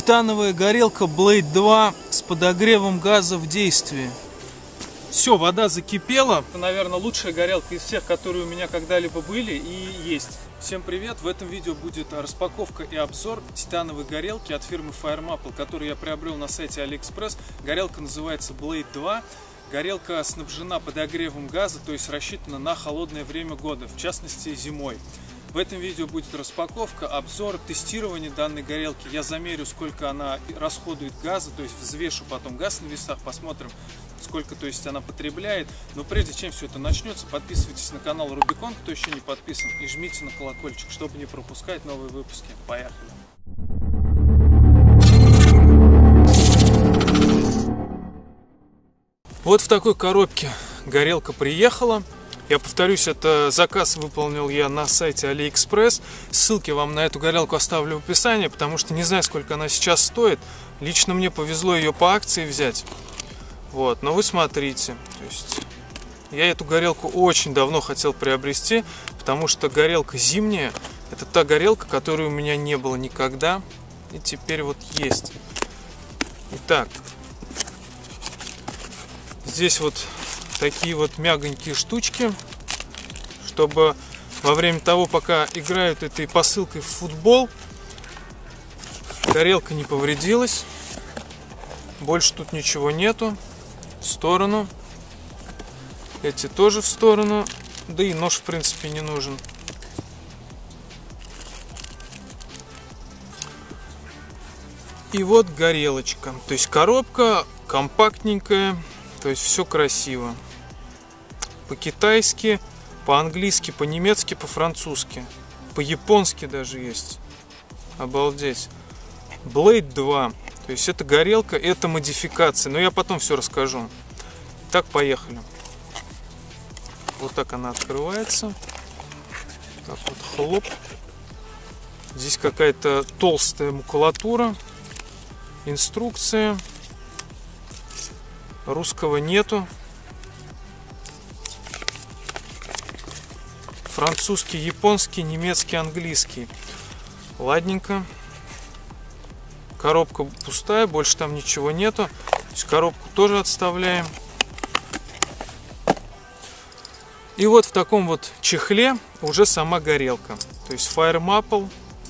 Титановая горелка Blade 2 с подогревом газа в действии. Все, вода закипела. Это, наверное, лучшая горелка из всех, которые у меня когда-либо были и есть. Всем привет! В этом видео будет распаковка и обзор титановой горелки от фирмы FireMaple, которую я приобрел на сайте AliExpress. Горелка называется Blade 2. Горелка снабжена подогревом газа, то есть рассчитана на холодное время года, в частности зимой. В этом видео будет распаковка, обзор, тестирование данной горелки. Я замерю, сколько она расходует газа, то есть взвешу потом газ на весах, посмотрим, сколько, то есть, она потребляет. Но прежде чем все это начнется, подписывайтесь на канал Рубикон, кто еще не подписан, и жмите на колокольчик, чтобы не пропускать новые выпуски. Поехали! Вот в такой коробке горелка приехала. Я повторюсь, это заказ выполнил я на сайте AliExpress. Ссылки вам на эту горелку оставлю в описании, потому что не знаю, сколько она сейчас стоит. Лично мне повезло ее по акции взять. Вот, но вы смотрите. То есть, я эту горелку очень давно хотел приобрести, потому что горелка зимняя. Это та горелка, которой у меня не было никогда. И теперь вот есть. Итак, здесь вот такие вот мягонькие штучки, чтобы во время того, пока играют этой посылкой в футбол, горелка не повредилась. Больше тут ничего нету. В сторону. Эти тоже в сторону. Да и нож в принципе не нужен. И вот горелочка. То есть коробка компактненькая. То есть все красиво. По-китайски, по-английски, по-немецки, по-французски. По-японски даже есть. Обалдеть. Blade 2. То есть это горелка, это модификация. Но я потом все расскажу. Так, поехали. Вот так она открывается. Так вот, хлоп. Здесь какая-то толстая макулатура. Инструкция. Русского нету. Французский, японский, немецкий, английский. Ладненько. Коробка пустая, больше там ничего нету. То есть коробку тоже отставляем. И вот в таком вот чехле уже сама горелка. То есть FireMaple.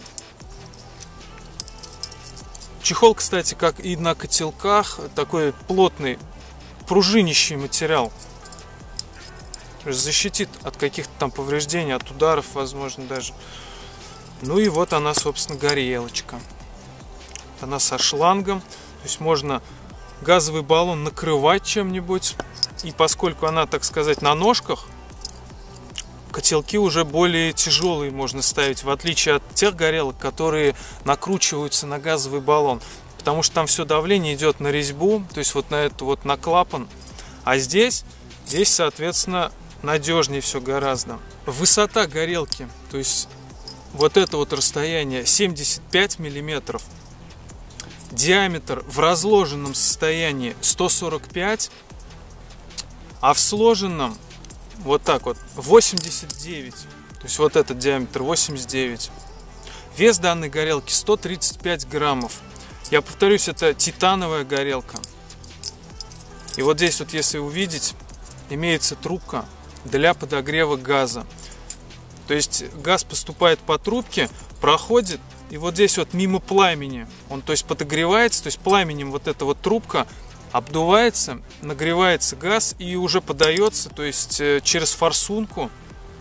Чехол, кстати, как и на котелках, такой плотный, пружинищий материал. То есть защитит от каких-то там повреждений, от ударов, возможно, даже. Ну и вот она, собственно, горелочка. Она со шлангом. То есть можно газовый баллон накрывать чем-нибудь. И поскольку она, так сказать, на ножках, котелки уже более тяжелые можно ставить, в отличие от тех горелок, которые накручиваются на газовый баллон. Потому что там все давление идет на резьбу, то есть вот на эту вот, на клапан. А здесь, соответственно, надежнее все гораздо. Высота горелки, то есть вот это вот расстояние 75 миллиметров. Диаметр в разложенном состоянии 145, а в сложенном вот так вот 89. То есть вот этот диаметр 89. Вес данной горелки 135 граммов. Я повторюсь, это титановая горелка. И вот здесь вот, если увидеть, имеется трубка для подогрева газа. То есть газ поступает по трубке, проходит, и вот здесь вот мимо пламени он, то есть, подогревается, то есть пламенем вот эта вот трубка обдувается, нагревается газ и уже подается, то есть через форсунку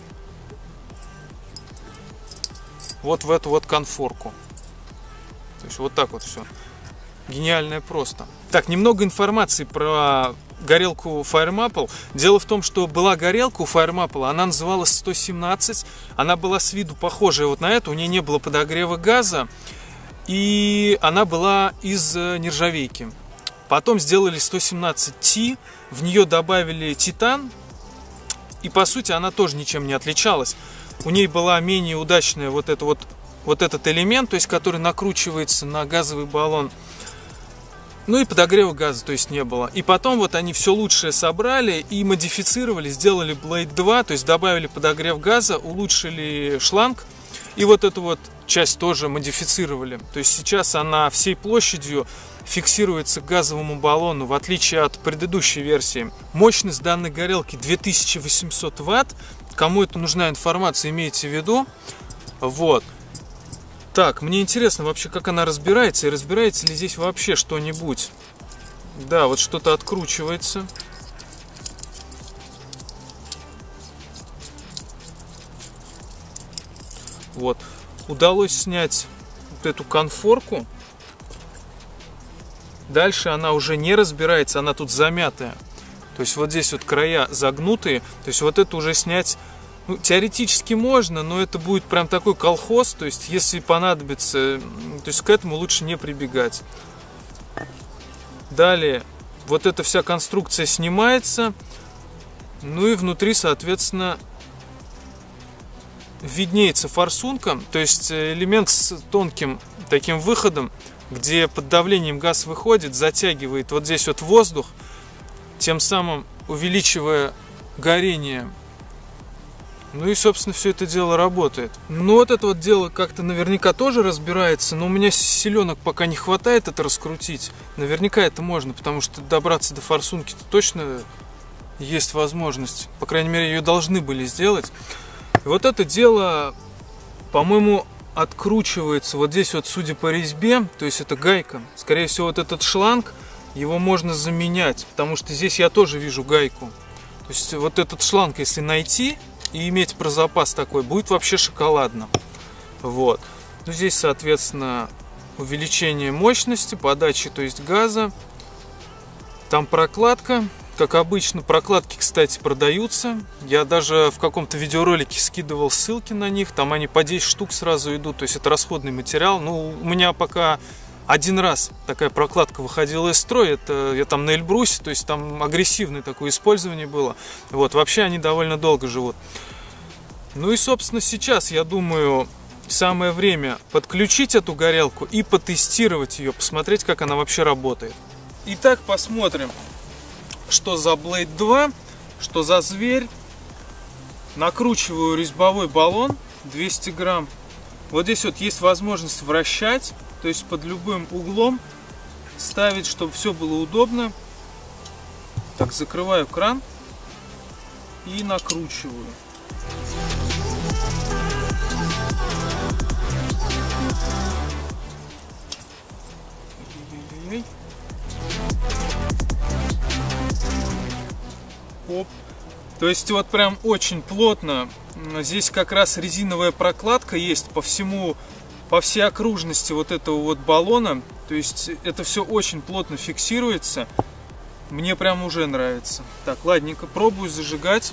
вот в эту вот конфорку. То есть вот так вот все. Гениальное просто. Так, немного информации про горелку FireMaple. Дело в том, что была горелка у FireMaple, она называлась 117. Она была с виду похожая вот на эту, у нее не было подогрева газа. И она была из нержавейки. Потом сделали 117T, в нее добавили титан. И по сути она тоже ничем не отличалась. У ней была менее удачная вот этот элемент, то есть который накручивается на газовый баллон. Ну и подогрева газа, то есть, не было. И потом вот они все лучшее собрали и модифицировали, сделали Blade 2, то есть добавили подогрев газа, улучшили шланг, И вот эту вот часть тоже модифицировали. То есть сейчас она всей площадью фиксируется к газовому баллону, в отличие от предыдущей версии. Мощность данной горелки 2800 Вт. Кому это нужна информация, имейте в виду. Вот. Так, мне интересно вообще, как она разбирается, и разбирается ли здесь вообще что-нибудь. Да, вот что-то откручивается. Вот. Удалось снять вот эту конфорку. Дальше она уже не разбирается, она тут замятая. То есть вот здесь вот края загнутые. То есть вот это уже снять, ну, теоретически можно, но это будет прям такой колхоз. То есть если понадобится, то есть к этому лучше не прибегать. Далее вот эта вся конструкция снимается. Ну и внутри, соответственно, виднеется форсунка. То есть элемент с тонким таким выходом, где под давлением газ выходит, затягивает вот здесь вот воздух, тем самым увеличивая горение. Ну и, собственно, все это дело работает. Ну вот это вот дело как-то наверняка тоже разбирается, но у меня силенок пока не хватает это раскрутить. Наверняка это можно, потому что добраться до форсунки-то точно есть возможность. По крайней мере, ее должны были сделать. И вот это дело, по-моему, откручивается вот здесь вот, судя по резьбе, то есть это гайка. Скорее всего, вот этот шланг, его можно заменять, потому что здесь я тоже вижу гайку. То есть вот этот шланг, если найти и иметь про запас такой, будет вообще шоколадно. Вот. Ну, здесь, соответственно, увеличение мощности, подачи, то есть газа. Там прокладка. Как обычно, прокладки, кстати, продаются. Я даже в каком-то видеоролике скидывал ссылки на них. Там они по 10 штук сразу идут. То есть это расходный материал. Ну, у меня пока один раз такая прокладка выходила из строя. Это я там на Эльбрусе. То есть там агрессивное такое использование было. Вот, вообще они довольно долго живут. Ну и, собственно, сейчас, я думаю, самое время подключить эту горелку и потестировать ее. Посмотреть, как она вообще работает. Итак, посмотрим, что за Blade 2, что за зверь. Накручиваю резьбовой баллон 200 грамм. Вот здесь вот есть возможность вращать, то есть под любым углом ставить, чтобы все было удобно. Так, закрываю кран и накручиваю. Оп. То есть вот прям очень плотно. Здесь как раз резиновая прокладка есть по всей окружности вот этого вот баллона. То есть это все очень плотно фиксируется. Мне прям уже нравится. Так, ладненько, пробую зажигать.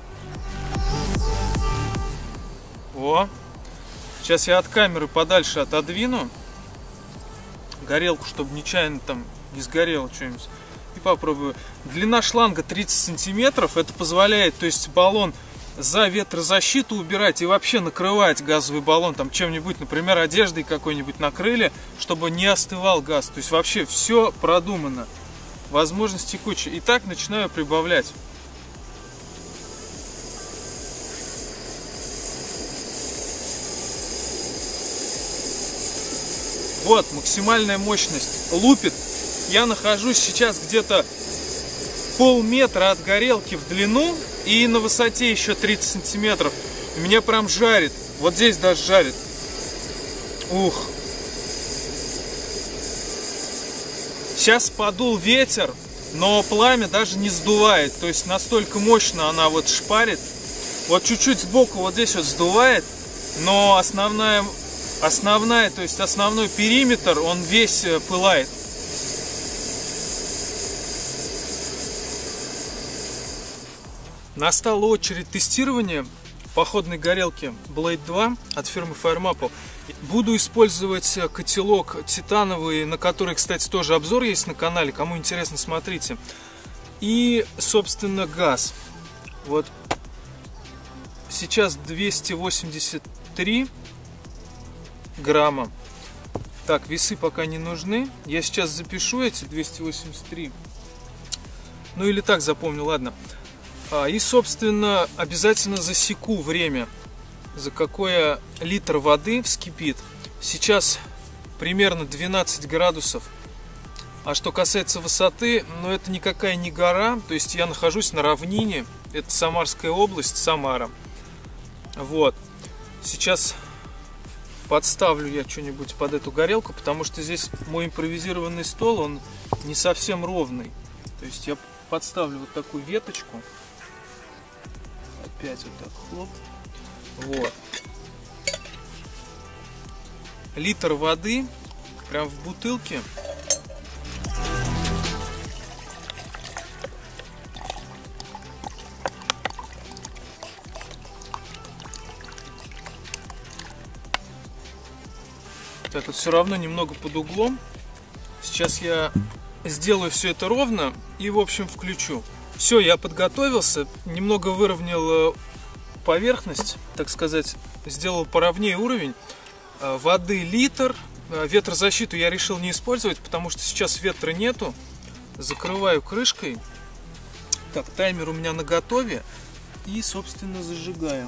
О, сейчас я от камеры подальше отодвину горелку, чтобы нечаянно там не сгорело что-нибудь. И попробую. Длина шланга 30 сантиметров. Это позволяет, то есть, баллон за ветрозащиту убирать и вообще накрывать газовый баллон там чем-нибудь, например, одеждой какой-нибудь накрыли, чтобы не остывал газ. То есть вообще все продумано. Возможности куча. Итак, начинаю прибавлять. Вот, максимальная мощность. Лупит. Я нахожусь сейчас где-то полметра от горелки в длину и на высоте еще 30 сантиметров. Меня прям жарит. Вот здесь даже жарит. Ух. Сейчас подул ветер, но пламя даже не сдувает. То есть настолько мощно она вот шпарит. Вот чуть-чуть сбоку вот здесь вот сдувает, но основной периметр, он весь пылает. Настала очередь тестирования походной горелки Blade 2 от фирмы Fire Maple. Буду использовать котелок титановый, на который, кстати, тоже обзор есть на канале. Кому интересно, смотрите. И, собственно, газ. Вот сейчас 283 грамма. Так, весы пока не нужны. Я сейчас запишу эти 283. Ну или так запомню, ладно. И, собственно, обязательно засеку время. за какой литр воды вскипит. Сейчас примерно 12 градусов. А что касается высоты, ну это никакая не гора, то есть я нахожусь на равнине, это Самарская область, Самара. Вот, сейчас подставлю я что-нибудь под эту горелку, потому что здесь мой импровизированный стол, он не совсем ровный. То есть я подставлю вот такую веточку, опять вот так, хлоп, вот. Литр воды, прям в бутылке. Так, вот все равно немного под углом. Сейчас я сделаю все это ровно и, в общем, включу. Все, я подготовился, немного выровнял поверхность, так сказать, сделал поровнее уровень. Воды литр. Ветрозащиту я решил не использовать, потому что сейчас ветра нету. Закрываю крышкой. Так, таймер у меня наготове. И, собственно, зажигаю.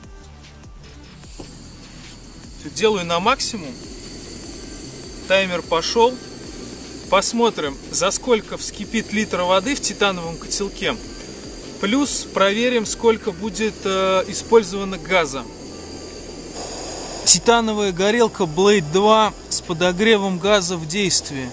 Делаю на максимум. Таймер пошел. Посмотрим, за сколько вскипит литр воды в титановом котелке. Плюс проверим, сколько будет использовано газа. Титановая горелка Blade 2 с подогревом газа в действии.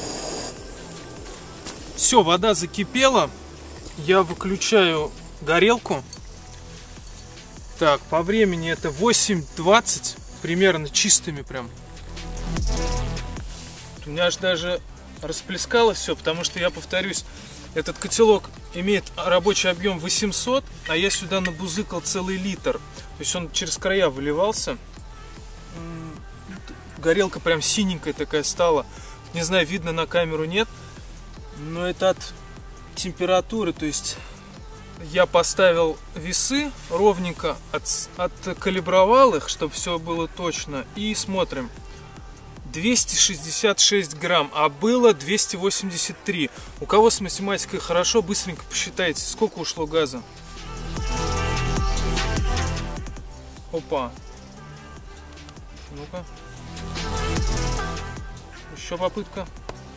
Все, вода закипела. Я выключаю горелку. Так, по времени это 8:20. Примерно чистыми прям. У меня аж даже расплескалось все, потому что, я повторюсь, этот котелок имеет рабочий объем 800, а я сюда набузыкал целый литр. То есть он через края выливался. Горелка прям синенькая такая стала. Не знаю, видно на камеру, нет. Но это от температуры. То есть я поставил весы ровненько, откалибровал их, чтобы все было точно. И смотрим. 266 грамм, а было 283. У кого с математикой хорошо, быстренько посчитайте, сколько ушло газа. Опа. Ну-ка. Еще попытка.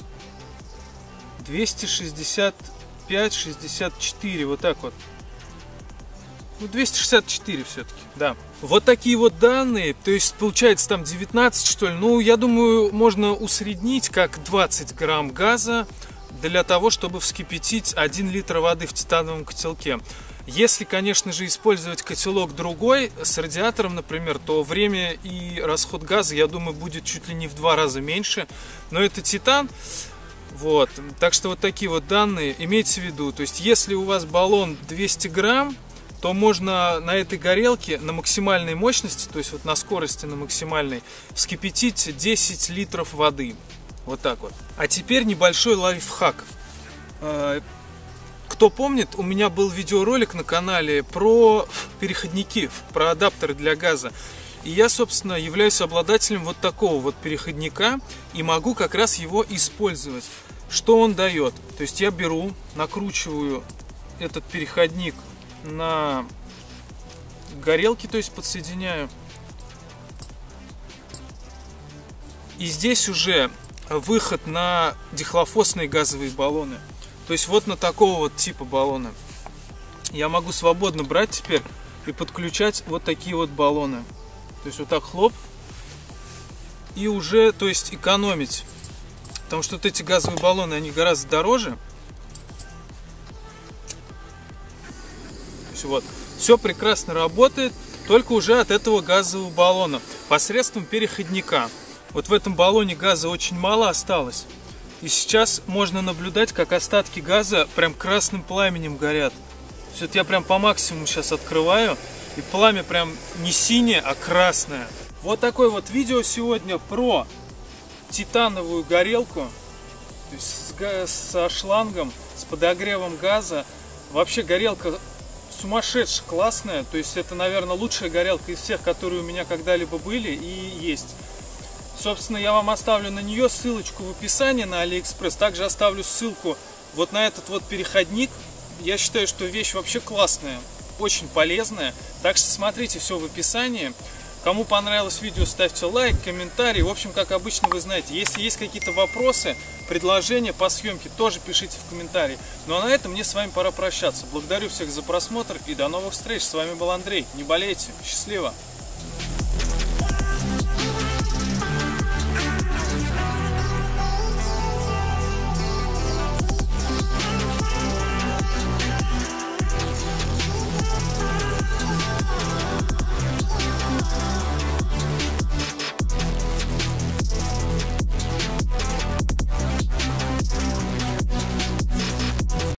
265-64, вот так вот. Ну, 264 все-таки, да. Вот такие вот данные, то есть получается там 19, что ли. Ну, я думаю, можно усреднить как 20 грамм газа для того, чтобы вскипятить 1 литр воды в титановом котелке. Если, конечно же, использовать котелок другой, с радиатором, например, то время и расход газа, я думаю, будет чуть ли не в 2 раза меньше. Но это титан. Вот. Так что вот такие вот данные имейте в виду. То есть, если у вас баллон 200 грамм, то можно на этой горелке на максимальной мощности, то есть вот на скорости на максимальной, вскипятить 10 литров воды. Вот так вот. А теперь небольшой лайфхак. Кто помнит, у меня был видеоролик на канале про переходники, про адаптеры для газа. И я, собственно, являюсь обладателем вот такого вот переходника и могу как раз его использовать. Что он дает? То есть я беру, накручиваю этот переходник на горелке, то есть подсоединяю. И здесь уже выход на дихлофосные газовые баллоны. То есть вот на такого вот типа баллона. Я могу свободно брать теперь и подключать вот такие вот баллоны. То есть вот так хлоп. И уже, то есть, экономить. Потому что вот эти газовые баллоны, они гораздо дороже. Вот. Все прекрасно работает, только уже от этого газового баллона посредством переходника. Вот в этом баллоне газа очень мало осталось. И сейчас можно наблюдать, как остатки газа прям красным пламенем горят. Все это я прям по максимуму сейчас открываю. И пламя прям не синее, а красное. Вот такое вот видео сегодня про титановую горелку. То есть со шлангом, с подогревом газа. Вообще горелка сумасшедше классная, то есть это, наверное, лучшая горелка из всех, которые у меня когда-либо были и есть. Собственно, я вам оставлю на нее ссылочку в описании на AliExpress, также оставлю ссылку вот на этот вот переходник. Я считаю, что вещь вообще классная. очень полезное. Так что смотрите все в описании. Кому понравилось видео, ставьте лайк, комментарий. В общем, как обычно, вы знаете, если есть какие-то вопросы, предложения по съемке, тоже пишите в комментарии. Ну а на этом мне с вами пора прощаться. Благодарю всех за просмотр и до новых встреч. С вами был Андрей. Не болейте. Счастливо!